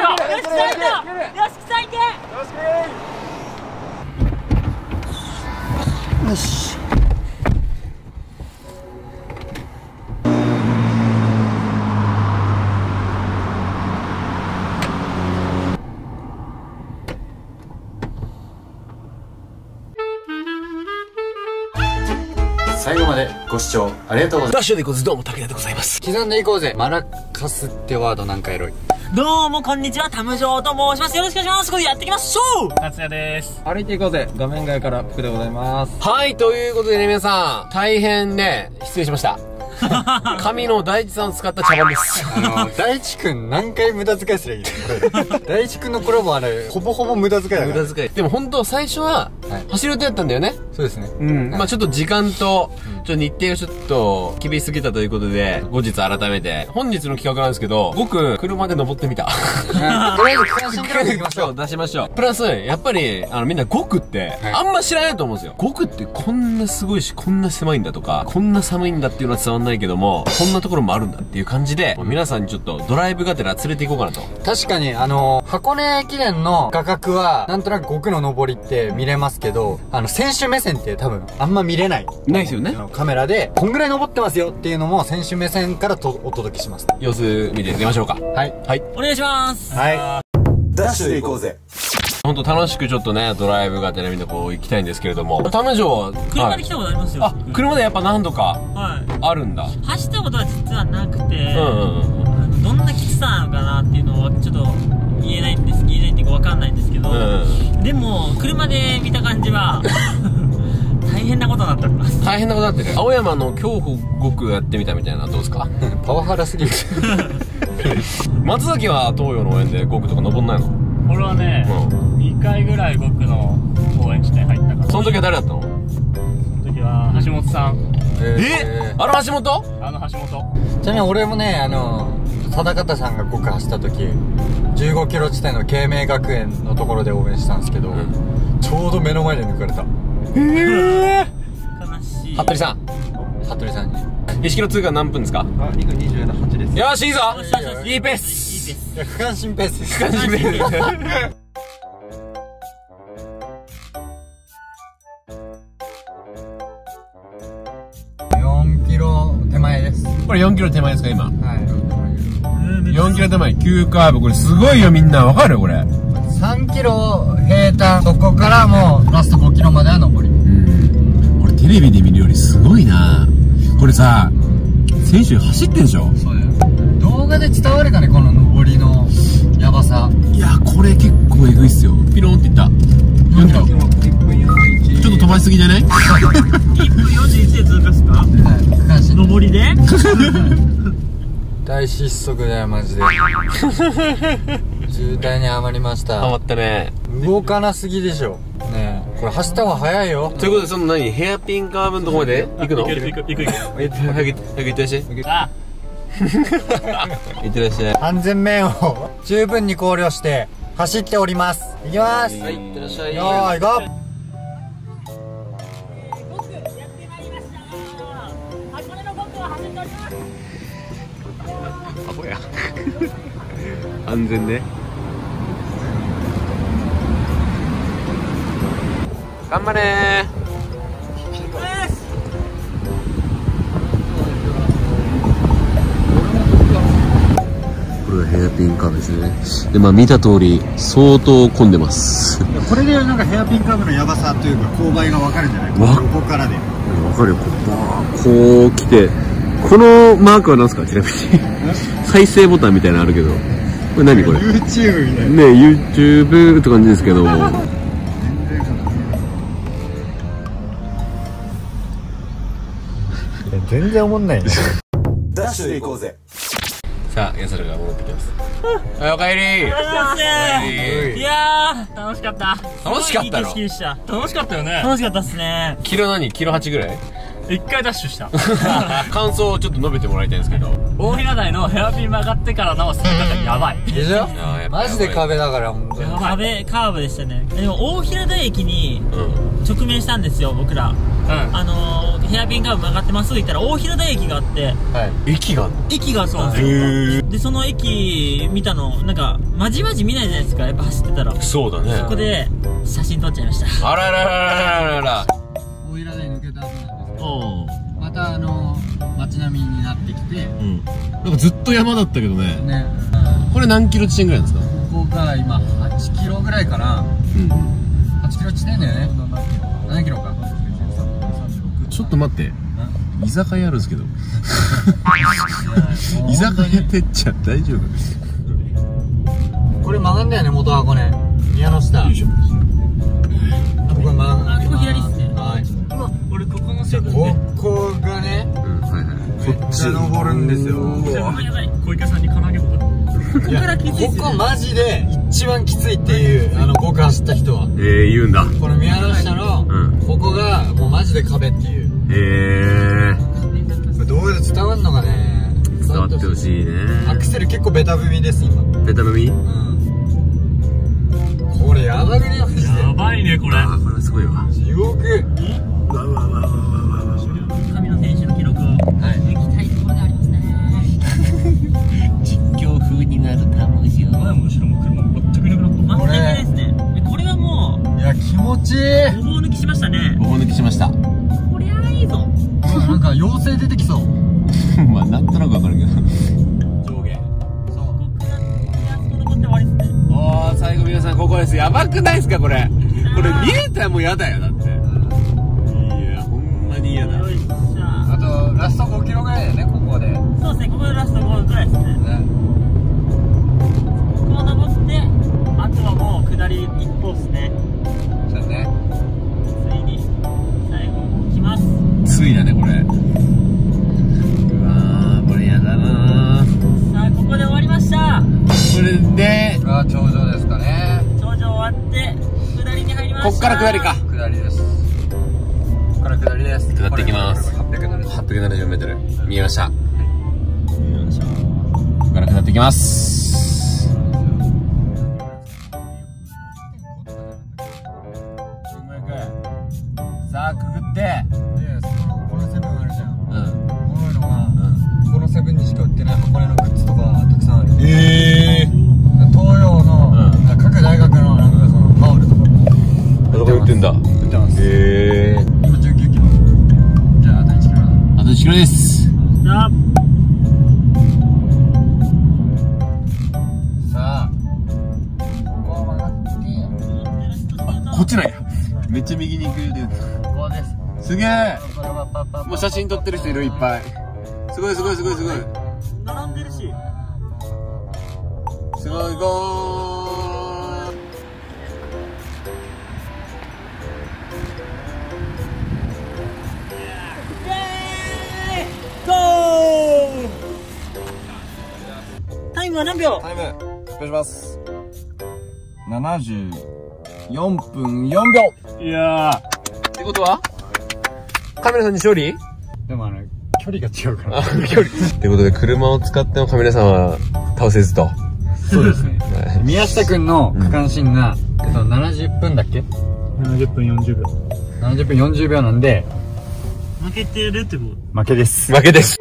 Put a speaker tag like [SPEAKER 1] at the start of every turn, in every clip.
[SPEAKER 1] 最後までご視聴ありがとうございます。
[SPEAKER 2] ダッシュでいこうぜ。どうも、武田でございます。
[SPEAKER 1] 刻んでいこうぜ。マラカスってワードなんかエロい。
[SPEAKER 3] どうもこんにちは、タムジョーと申します。よろしくお願いします。これやっていきましょう。
[SPEAKER 4] 達也です。歩いていこうぜ。画面外から福でございます。
[SPEAKER 2] はい、ということでね、皆さん、大変ね、失礼しました。神の大地さんを使った茶番です。
[SPEAKER 1] 大地くん何回無駄遣いすりゃいいの大地くんのコラボはね、ほぼほぼ無駄遣いだから。
[SPEAKER 2] 無駄遣い。でも本当最初は、走る予定だったんだよね。
[SPEAKER 1] そうですね。
[SPEAKER 2] うん。まあちょっと時間と、ちょっと日程がちょっと厳しすぎたということで、後日改めて、本日の企画なんですけど、僕、車で登ってみた。
[SPEAKER 1] とりあえず区間新記録いきましょう。
[SPEAKER 2] 出しましょう。プラス、やっぱり、みんな5区って、あんま知らないと思うんですよ。5区ってこんなすごいし、こんな狭いんだとか、こんな寒いんだっていうのは伝わんないけども、こんなところもあるんだっていう感じで、皆さんにちょっとドライブがてら連れて行こうかなと。
[SPEAKER 1] 確かに、箱根駅伝の画角は、なんとなく5区の上りって見れますけど、選手目線って多分、あんま見れない。
[SPEAKER 2] ないですよね。
[SPEAKER 1] カメラで、こんぐらい登ってますよっていうのも、選手目線からお届けします。
[SPEAKER 2] 様子見てみましょうか。
[SPEAKER 1] はい。
[SPEAKER 2] はい。
[SPEAKER 3] お願いします。
[SPEAKER 1] はい。ダッシュで行こうぜ。
[SPEAKER 2] ほんと楽しくちょっとね、ドライブがてらみんなこう行きたいんですけれども。タムジョー、
[SPEAKER 3] 車で来たことありますよ。
[SPEAKER 2] あ、車でやっぱ何度か、あるんだ。
[SPEAKER 3] 走ったことは実はなくて、
[SPEAKER 2] うん
[SPEAKER 3] どんなきつさなのかなっていうのはちょっと言えないっていうかわかんないんですけど、でも車で見た感じは大変なことになっております。
[SPEAKER 2] 大変なことになってる。青山の競歩5区やってみたみたいな、どうですか？
[SPEAKER 1] パワハラすぎる。
[SPEAKER 2] 松崎は東洋の応援で5区とか登んないの？
[SPEAKER 4] 俺はね、2回ぐらい5区の応援地点入ったから。
[SPEAKER 2] その時は誰だったの？
[SPEAKER 4] その時は橋本さん。
[SPEAKER 2] あの橋本？
[SPEAKER 4] 橋本。
[SPEAKER 1] ちなみに俺もね、定方さんが5区走った時、15キロ地点の慶明学園のところで応援したんですけど、ちょうど目の前で抜かれた。
[SPEAKER 3] 悲しい。
[SPEAKER 2] 服部さん。
[SPEAKER 1] 服部さんに。
[SPEAKER 2] 1キロ通過何分ですか？
[SPEAKER 5] あ、2分28です。
[SPEAKER 2] よし、いいぞ。
[SPEAKER 3] よしよしよし
[SPEAKER 2] いいペース。
[SPEAKER 3] いいペース。
[SPEAKER 1] いや、区間新ペースです。
[SPEAKER 2] 区間新ペース。
[SPEAKER 1] 4キロ手前です。
[SPEAKER 2] これ4キロ手前ですか、今。
[SPEAKER 1] はい。
[SPEAKER 2] 4キロ手前、急カーブ。これすごいよ、みんな。わかるこれ。
[SPEAKER 1] 3キロ平坦、そこからもうラスト5キロまでは上り。
[SPEAKER 2] 俺テレビで見るよりすごいな。これさ、選手走ってんでしょ？
[SPEAKER 1] そうだよ。動画で伝わるかね、この上りのやばさ。
[SPEAKER 2] いや、これ結構エグいっすよ。ピローンっていった。4キロ。
[SPEAKER 5] 1分41。
[SPEAKER 2] ちょっと飛ばしすぎじゃない？
[SPEAKER 3] 1分41で通過すか？
[SPEAKER 1] はい。区間新。
[SPEAKER 3] 上りで
[SPEAKER 1] 大失速だよ、マジで。渋滞にはまりまし
[SPEAKER 2] ハマ
[SPEAKER 1] た。
[SPEAKER 2] ったね。
[SPEAKER 1] 動かなすぎでしょ。ねえ、これ走った方が早いよ。
[SPEAKER 2] ということで、その何ヘアピンカーブのとこまで行くの？
[SPEAKER 3] 行く行く。
[SPEAKER 2] 早く行ってらっしゃい。
[SPEAKER 3] あ、
[SPEAKER 2] 行ってらっしゃい。
[SPEAKER 1] 安全面を十分に考慮して走っております。行きます。
[SPEAKER 2] はい、行ってらっしゃい。
[SPEAKER 1] よーい、ゴー。
[SPEAKER 3] 僕やってまいりました。箱根の5区を走っております。
[SPEAKER 2] アホや。安全ね。頑張れー。これがヘアピンカーブですね。で、まあ見た通り相当混んでます。
[SPEAKER 5] これでなんかヘアピンカーブのヤバさというか勾配がわかるんじゃないか。ここからで。
[SPEAKER 2] わかるよ。こう来て、このマークは何すか？ちなみに再生ボタンみたいなのあるけど、これ何これ？
[SPEAKER 5] YouTube みたいな。
[SPEAKER 2] ね、YouTube って感じですけど。
[SPEAKER 1] 全然おもんないね。
[SPEAKER 5] ダッシュで行こうぜ。
[SPEAKER 2] さあ、ヤサルが戻ってきます。はい、おかえり。
[SPEAKER 3] いやー、楽しかった。
[SPEAKER 2] 楽しかったの？
[SPEAKER 3] いい景色でした。
[SPEAKER 4] 楽しかったよね。
[SPEAKER 3] 楽しかったっすね。
[SPEAKER 2] キロ何？キロ8ぐらい？
[SPEAKER 4] 一回ダッシュした。
[SPEAKER 2] 感想をちょっと述べてもらいたいんですけど。
[SPEAKER 4] 大平台のヘアピン曲がってからの坂がやばい。
[SPEAKER 1] でしょ？
[SPEAKER 2] やっぱ
[SPEAKER 1] マジで壁だから、ほんとに。
[SPEAKER 3] カーブでしたね。でも大平台駅に
[SPEAKER 2] うん。
[SPEAKER 3] 直面したんですよ、僕ら。
[SPEAKER 4] うん。
[SPEAKER 3] ヘアピンカーブ曲がってまっすぐ行ったら大平台駅があって、
[SPEAKER 1] はい。
[SPEAKER 2] 駅が。
[SPEAKER 3] 駅があったんですよ。で、その駅見たの、なんか、まじまじ見ないじゃないですか、やっぱ走ってたら。
[SPEAKER 2] そうだね。
[SPEAKER 3] そこで、写真撮っちゃいました。
[SPEAKER 2] あらららららら。
[SPEAKER 1] 大平台抜けた後なんですけ
[SPEAKER 2] おお。
[SPEAKER 1] ど、また街並みになってきて、
[SPEAKER 2] うん。なんかずっと山だったけどね。
[SPEAKER 1] ね、
[SPEAKER 2] これ何キロ地点ぐらいなんですか？
[SPEAKER 1] ここが今8キロぐらいかな。
[SPEAKER 2] うん。
[SPEAKER 1] 8キロ地点だよね。7キロか。
[SPEAKER 2] ちょっと待って。居酒屋あるんですけど。居酒屋てっちゃん大丈夫？
[SPEAKER 1] これ曲がんだよね、元箱根。宮の下。
[SPEAKER 2] よいしょ。
[SPEAKER 1] ここ曲が
[SPEAKER 3] あここ左っすね
[SPEAKER 1] はい。
[SPEAKER 3] うわ、俺ここのセブン
[SPEAKER 1] こ
[SPEAKER 3] で。
[SPEAKER 1] こがね、
[SPEAKER 2] うん、はいはい。
[SPEAKER 1] こっち登るんですよ。
[SPEAKER 3] あ、やばい。
[SPEAKER 4] 小池さんに唐揚げも
[SPEAKER 3] ここからきついっすよね。
[SPEAKER 1] ここマジで一番きついっていう、僕走った人は。
[SPEAKER 2] 言うんだ。
[SPEAKER 1] この宮の下の、
[SPEAKER 2] うん
[SPEAKER 1] ここがもうマジで壁っていう。これ動画で伝わんのがね、
[SPEAKER 2] 伝わってほしいね。
[SPEAKER 1] アクセル結構ベタ踏みです、今。
[SPEAKER 2] ベタ踏み？
[SPEAKER 1] うん。これやばくね、マジで。
[SPEAKER 4] やばいね、これ。
[SPEAKER 2] あー、これはすごいわ。
[SPEAKER 1] 地獄。
[SPEAKER 3] 神野選手の記録を抜きたいところでありますね。
[SPEAKER 2] 実況風になるたもしよ。
[SPEAKER 4] 前も後ろも車も全くいなくなった。
[SPEAKER 3] 全くないですね。でこれはも
[SPEAKER 1] いや、気持ちいい。
[SPEAKER 3] う、ごぼう抜きしましたね。
[SPEAKER 2] ごぼう抜きしました。
[SPEAKER 3] こりゃいいぞ。
[SPEAKER 1] なんか妖精出てきそう。
[SPEAKER 2] まあ、なんとなくわかるけど。
[SPEAKER 1] 上下。そう。
[SPEAKER 3] ここから、あそこ登って終わりっすね。
[SPEAKER 2] おー、最後皆さんここです。やばくないですかこれ。これ見えたらもうやだよ、だって。いや、ほんまに嫌だ。
[SPEAKER 3] よいしょ。
[SPEAKER 1] あと、ラスト5キロぐらいだよね、ここで。
[SPEAKER 3] そうですね、ここでラスト5くらいですね。
[SPEAKER 1] ね。
[SPEAKER 3] ここを登って、あとはもう下り一方ですね。
[SPEAKER 1] そうね。
[SPEAKER 3] ついに、最後、来ます。
[SPEAKER 2] ついだね、これ。うわー、これやだなー。
[SPEAKER 3] さあ、ここで終わりました。
[SPEAKER 2] これで、
[SPEAKER 1] これは頂上ですかね。
[SPEAKER 3] 頂上終わって、下りに入りました。
[SPEAKER 2] こっから下りか。
[SPEAKER 1] 下りです。ここから下りです。
[SPEAKER 2] 下っていきます
[SPEAKER 1] これ870。
[SPEAKER 2] 870メートル。見えました。よいしょ。ここから下っていきます。
[SPEAKER 1] さあ、くぐって。で、このセブンあるじゃん。
[SPEAKER 2] うん。 ろです。
[SPEAKER 1] さあ、ここは曲がって、
[SPEAKER 2] こっちなんや。めっちゃ右に行くよ。
[SPEAKER 1] ここです。
[SPEAKER 2] すげえ。もう写真撮ってる人いる、いっぱい。すごいすごいすごいすごい。
[SPEAKER 3] 並んでるし。
[SPEAKER 2] すごい、ゴー。
[SPEAKER 3] タイムは何秒？
[SPEAKER 2] タイム、発表します。74分4秒。
[SPEAKER 4] いや
[SPEAKER 2] ってことはカメラさんに勝利？
[SPEAKER 1] でも距離が違うから。
[SPEAKER 2] 距離。ってことで、車を使ってもカメラさんは倒せずと。
[SPEAKER 1] そうですね。宮下くんの区間新が、70分だっけ
[SPEAKER 4] 70分40秒。
[SPEAKER 1] 70分40秒なんで、
[SPEAKER 3] 負けてるってこ
[SPEAKER 1] 負けです。
[SPEAKER 2] 負けです。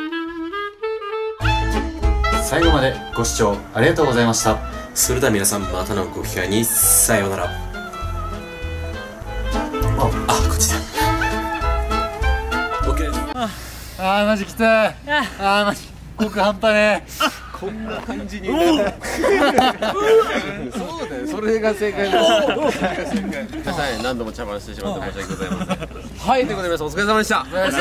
[SPEAKER 1] 最後までご視聴ありがとうございました。
[SPEAKER 2] それでは皆さん、またのご機会に、さようなら。こっちだ。OK です。
[SPEAKER 1] あーマジきつい。あーマジ極半端ね。
[SPEAKER 2] こんな感じになる。そうだよ、それが正解だ。皆さん、何度も茶番してしまって申し訳ございません。はい、ということで皆さんお疲れ様でした。
[SPEAKER 3] お疲れ様でした。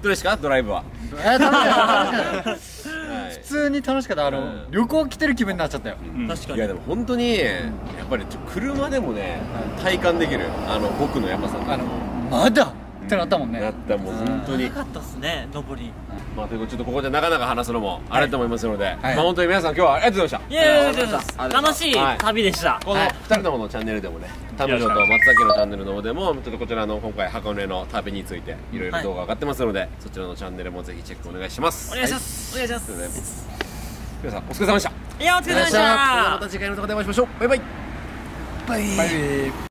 [SPEAKER 2] どうですか、ドライブは。
[SPEAKER 1] 楽しかった。普通に楽しかった。旅行来てる気分になっちゃったよ。
[SPEAKER 3] 確かに。
[SPEAKER 2] いやでも本当にやっぱり車でもね、体感できる僕の山さん
[SPEAKER 1] まだってなったもんね。
[SPEAKER 2] なったもう本当に。
[SPEAKER 3] よかったっすね、上り。
[SPEAKER 2] まあということで、ちょっとここでなかなか話すのもあれだと思いますので、ま
[SPEAKER 1] い
[SPEAKER 2] あ本当に皆さん今日はありがとうございました。
[SPEAKER 3] いやいやいや、楽しい旅でした。
[SPEAKER 2] この2人のものチャンネルでもね、彼女と松崎のチャンネルの方でもちょっとこちらの今回箱根の旅についていろいろ動画上がってますので、そちらのチャンネルもぜひチェックお願いします。
[SPEAKER 3] お願いします。お願いします。
[SPEAKER 2] 皆さんお疲れ様でした。
[SPEAKER 3] いや、お疲れ様でした。
[SPEAKER 2] また次回の動画でお会いしましょう。バイバイ。
[SPEAKER 1] バイバイ。